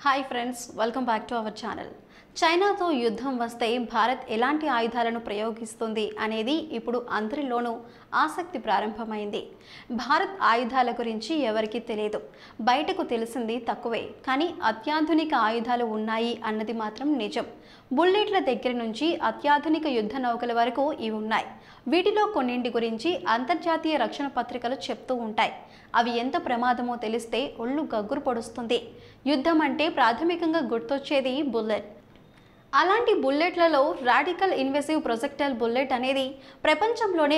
Hi friends, welcome back to our channel. చైనాతో యుద్ధం వస్తే భారత్ ఎలాంటి ఆయుధాలను ప్రయోగిస్తుంది అనేది ఇప్పుడు అందరిలోనూ ఆసక్తి ప్రారంభమైంది. భారత్ ఆయుధాల గురించి ఎవరికీ తెలియదు, బయటకు తెలిసింది తక్కువే. కానీ అత్యాధునిక ఆయుధాలు ఉన్నాయి అన్నది మాత్రం నిజం. బుల్లెట్ల దగ్గర నుంచి అత్యాధునిక యుద్ధ నౌకల వరకు ఇవి ఉన్నాయి. వీటిలో కొన్నింటి గురించి అంతర్జాతీయ రక్షణ పత్రికలు చెప్తూ ఉంటాయి. అవి ఎంత ప్రమాదమో తెలిస్తే ఒళ్ళు గగ్గురు పొడుస్తుంది. యుద్ధం అంటే ప్రాథమికంగా గుర్తొచ్చేది బుల్లెట్. అలాంటి బుల్లెట్లలో రాడికల్ ఇన్వెసివ్ ప్రొజెక్టైల్ బుల్లెట్ అనేది ప్రపంచంలోనే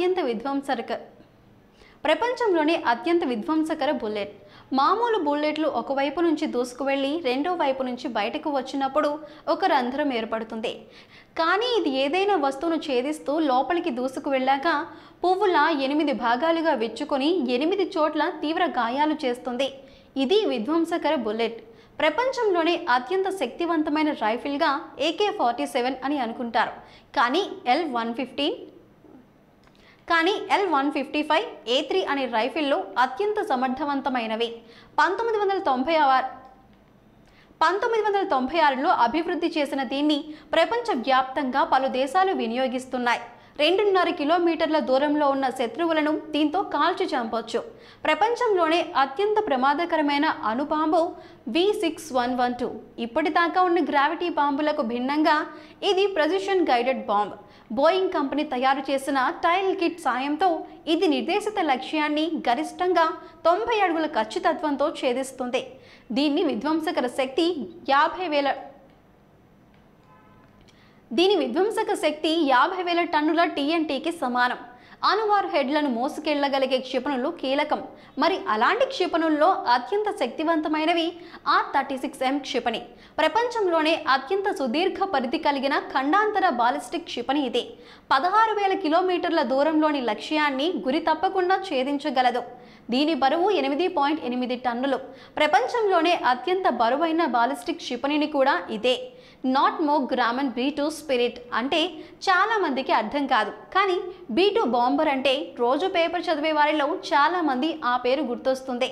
అత్యంత విధ్వంసకర బుల్లెట్. మామూలు బుల్లెట్లు ఒకవైపు నుంచి దూసుకువెళ్ళి రెండో వైపు నుంచి బయటకు వచ్చినప్పుడు ఒక రంధ్రం ఏర్పడుతుంది. కానీ ఇది ఏదైనా వస్తువును ఛేదిస్తూ లోపలికి దూసుకు వెళ్ళాక పువ్వుల 8 భాగాలుగా విచ్చుకొని 8 చోట్ల తీవ్ర గాయాలు చేస్తుంది. ఇది విధ్వంసకర బుల్లెట్. ప్రపంచంలోనే అత్యంత శక్తివంతమైన రైఫిల్గా AK-47 అని అనుకుంటారు. కానీ L-155, A3 అనే రైఫిల్లో అత్యంత సమర్థవంతమైనవి. 1996లో అభివృద్ధి చేసిన దీన్ని ప్రపంచవ్యాప్తంగా పలు దేశాలు వినియోగిస్తున్నాయి. 2.5 కిలోమీటర్ల దూరంలో ఉన్న శత్రువులను దీంతో కాల్చి చంపొచ్చు. ప్రపంచంలోనే అత్యంత ప్రమాదకరమైన అణుబాంబు V6112. ఇప్పటిదాకా ఉన్న గ్రావిటీ బాంబులకు భిన్నంగా ఇది precision guided bomb. Boeing company తయారు చేసిన టైల్ కిట్ సాయంతో ఇది నిర్దేశిత లక్ష్యాన్ని గరిష్టంగా 90 అడుగుల ఖచ్చితత్వంతో ఛేదిస్తుంది. దీని విధ్వంసక శక్తి 50,000 టన్నుల TNTకి సమానం. అణువార్ హెడ్లను మోసుకెళ్లగలిగే క్షిపణులు కీలకం. మరి అలాంటి క్షిపణుల్లో అత్యంత శక్తివంతమైనవి R-36M క్షిపణి. ప్రపంచంలోనే అత్యంత సుదీర్ఘ పరిధి కలిగిన ఖండాంతర బాలిస్టిక్ క్షిపణి ఇది. 16,000 కిలోమీటర్ల దూరంలోని లక్ష్యాన్ని గురి తప్పకుండా ఛేదించగలదు. దీని బరువు 8.8 టన్నులు. ప్రపంచంలోనే అత్యంత బరువైన బాలిస్టిక్ క్షిపణిని కూడా ఇదే. నార్త్మోర్ గ్రామన్ B2 స్పిరిట్ అంటే చాలా మందికి అర్థం కాదు. కానీ B2 బాంబర్ అంటే రోజు పేపర్ చదివే వారిలో చాలా మంది ఆ పేరు గుర్తొస్తుంది.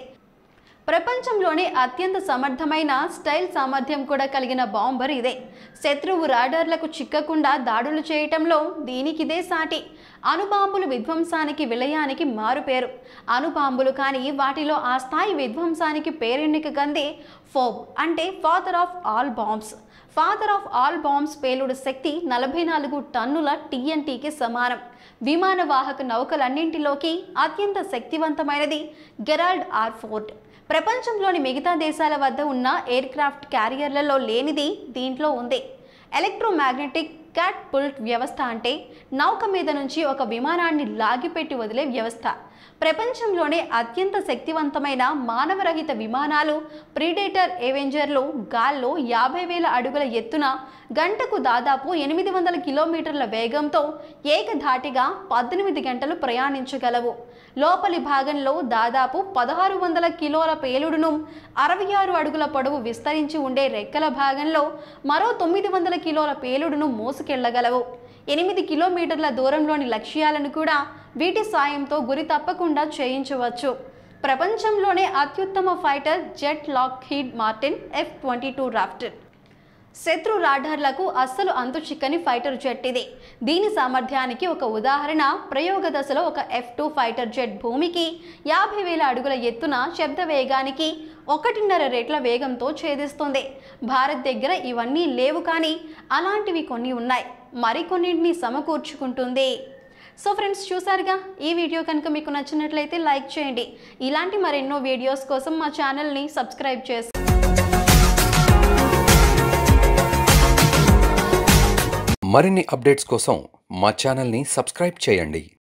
ప్రపంచంలోనే అత్యంత సమర్థమైన స్టైల్ సామర్థ్యం కూడా కలిగిన బాంబర్ ఇదే. శత్రువు రాడార్లకు చిక్కకుండా దాడులు చేయటంలో దీనికిదే సాటి. అణుబాంబులు విధ్వంసానికి విలయానికి మారుపేరు. అణుబాంబులు కానీ వాటిలో ఆ స్థాయి విధ్వంసానికి పేరెన్నిక గందే ఫోబ్ అంటే father of all bombs. Father of all bombs పేలుడు శక్తి 44 టన్నుల TNTకి సమానం. విమాన వాహక నౌకలన్నింటిలోకి అత్యంత శక్తివంతమైనది గెరాల్డ్ R-4. ప్రపంచంలోని మిగతా దేశాల వద్ద ఉన్న ఎయిర్ క్రాఫ్ట్ క్యారియర్లలో లేనిది దీంట్లో ఉంది. ఎలక్ట్రోమాగ్నెటిక్ క్యాట్పుల్ట్ వ్యవస్థ అంటే నౌక మీద నుంచి ఒక విమానాన్ని లాగిపెట్టి వదిలే వ్యవస్థ. ప్రపంచంలోనే అత్యంత శక్తివంతమైన మానవరహిత విమానాలు ప్రీడేటర్, ఎవెంజర్లు గాల్లో 50,000 అడుగుల ఎత్తున గంటకు దాదాపు 800 కిలోమీటర్ల వేగంతో ఏకధాటిగా 18 గంటలు ప్రయాణించగలవు. లోపలి భాగంలో దాదాపు 1600 కిలోల పేలుడును, 66 అడుగుల పొడవు విస్తరించి ఉండే రెక్కల భాగంలో మరో 900 కిలోల పేలుడును మోసుకెళ్లగలవు. 8 కిలోమీటర్ల దూరంలోని లక్ష్యాలను కూడా వీటి సాయంతో గురి తప్పకుండా చేయించవచ్చు. ప్రపంచంలోనే అత్యుత్తమ fighter jet Lockheed Martin F-22 Raptor. శత్రు రాడార్లకు అస్సలు అంతు చిక్కని ఫైటర్ జెట్ ఇది. దీని సామర్థ్యానికి ఒక ఉదాహరణ ప్రయోగ దశలో ఒక F-2 ఫైటర్ జెట్ భూమికి 50,000 అడుగుల ఎత్తున శబ్ద వేగానికి 1.5 రెట్ల వేగంతో ఛేదిస్తుంది. భారత్ దగ్గర ఇవన్నీ లేవు, కానీ అలాంటివి కొన్ని ఉన్నాయి. మరికొన్నింటిని సమకూర్చుకుంటుంది. సో ఫ్రెండ్స్, చూసారుగా. ఈ వీడియో కనుక మీకు నచ్చినట్లయితే లైక్ చేయండి. ఇలాంటి మరెన్నో వీడియోస్ కోసం మా ఛానల్ని సబ్స్క్రైబ్ చేసుకోండి. మరిన్ని అప్డేట్స్ కోసం మా ఛానల్ని సబ్స్క్రైబ్ చేయండి.